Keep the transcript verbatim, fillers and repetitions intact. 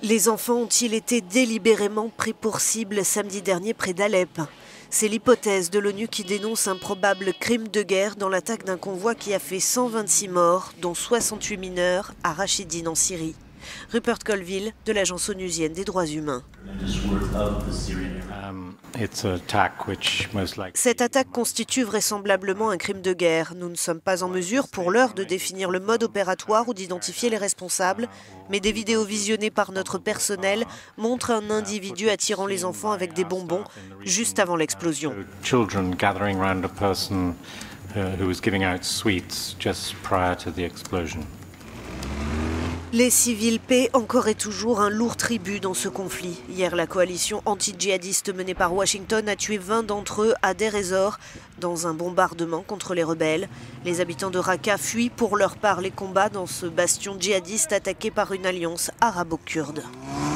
Les enfants ont-ils été délibérément pris pour cible samedi dernier près d'Alep? C'est l'hypothèse de l'ONU qui dénonce un probable crime de guerre dans l'attaque d'un convoi qui a fait cent vingt-six morts, dont soixante-huit mineurs, à Rachidine en Syrie. Rupert Colville, de l'Agence onusienne des droits humains. Cette attaque constitue vraisemblablement un crime de guerre. Nous ne sommes pas en mesure pour l'heure de définir le mode opératoire ou d'identifier les responsables, mais des vidéos visionnées par notre personnel montrent un individu attirant les enfants avec des bonbons juste avant l'explosion. Les civils paient encore et toujours un lourd tribut dans ce conflit. Hier, la coalition anti-djihadiste menée par Washington a tué vingt d'entre eux à Deir ez-Zor dans un bombardement contre les rebelles. Les habitants de Raqqa fuient pour leur part les combats dans ce bastion djihadiste attaqué par une alliance arabo-kurde.